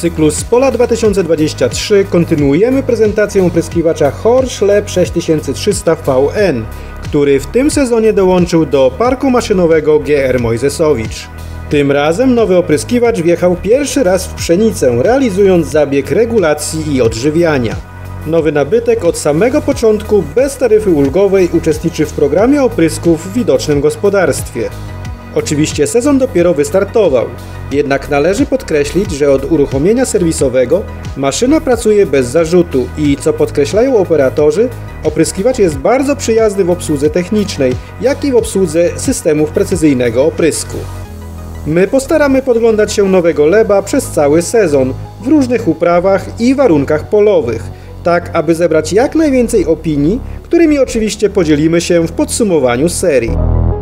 cyklu z Pola 2023 kontynuujemy prezentację opryskiwacza Horschleb 6300 VN, który w tym sezonie dołączył do parku maszynowego GR Mojzesowicz. Tym razem nowy opryskiwacz wjechał pierwszy raz w pszenicę, realizując zabieg regulacji i odżywiania. Nowy nabytek od samego początku bez taryfy ulgowej uczestniczy w programie oprysków w widocznym gospodarstwie. Oczywiście sezon dopiero wystartował, jednak należy podkreślić, że od uruchomienia serwisowego maszyna pracuje bez zarzutu i, co podkreślają operatorzy, opryskiwacz jest bardzo przyjazny w obsłudze technicznej, jak i w obsłudze systemów precyzyjnego oprysku. My postaramy podglądać się nowego Leba przez cały sezon, w różnych uprawach i warunkach polowych, tak aby zebrać jak najwięcej opinii, którymi oczywiście podzielimy się w podsumowaniu serii.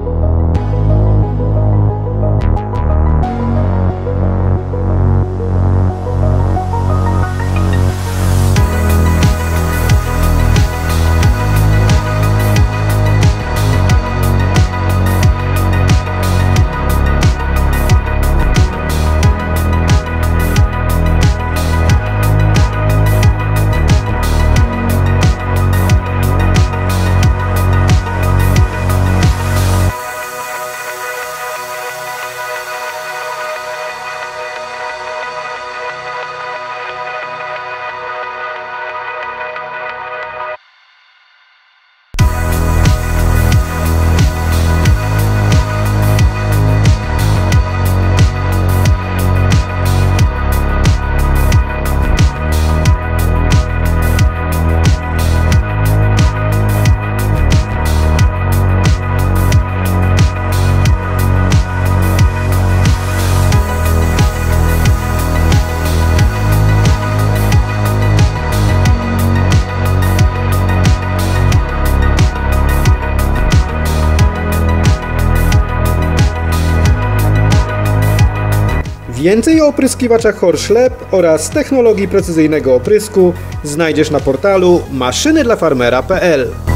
Więcej o opryskiwaczach Horschleb oraz technologii precyzyjnego oprysku znajdziesz na portalu maszynydlafarmera.pl.